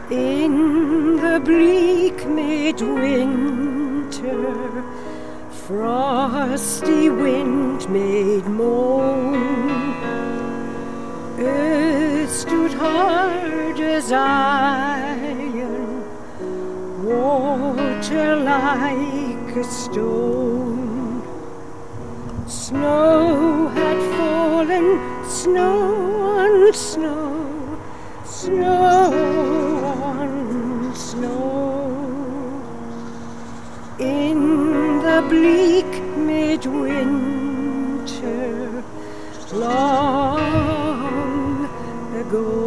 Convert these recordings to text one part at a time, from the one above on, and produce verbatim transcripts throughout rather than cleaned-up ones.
In the bleak midwinter, frosty wind made moan. Earth stood hard as iron, water like a stone. Snow had fallen, snow on snow, snow on snow. In the bleak midwinter, long ago.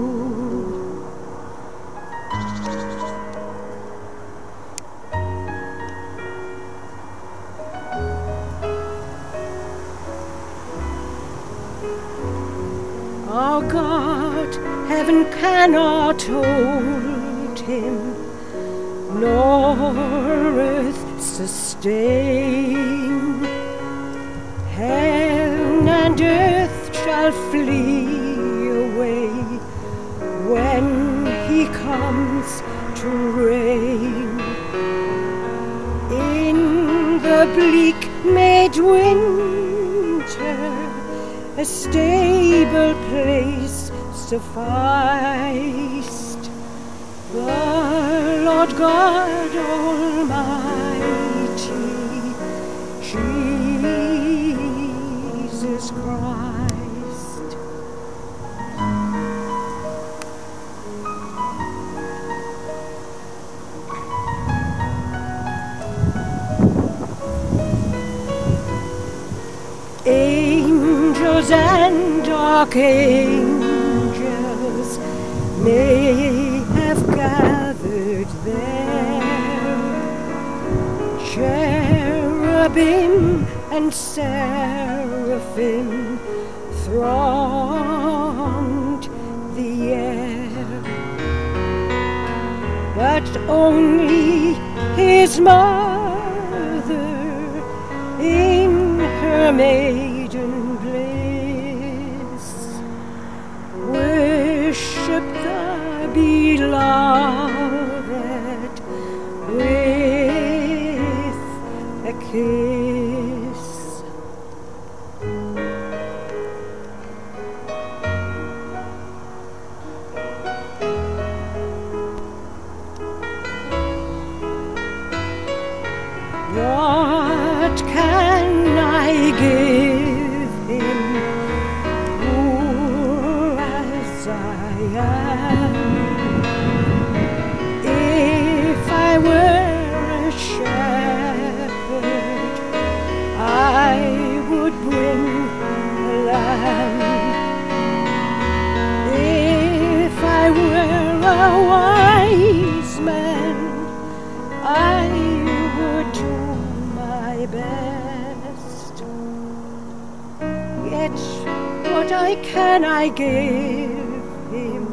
Our God, heaven cannot hold him, nor earth sustain. Heaven and earth shall flee away when he comes to reign. In the bleak midwinter, a stable place sufficed. The Lord God Almighty, Jesus Christ. Angels and archangels may have gathered there, cherubim and seraphim thronged the air, but only his mother in her maiden bliss worship the beloved with a kiss. What can I give him, poor as I am? If I were a shepherd, I would bring a lamb. If I were a wise man, I would do my best. Yet what I can I give him,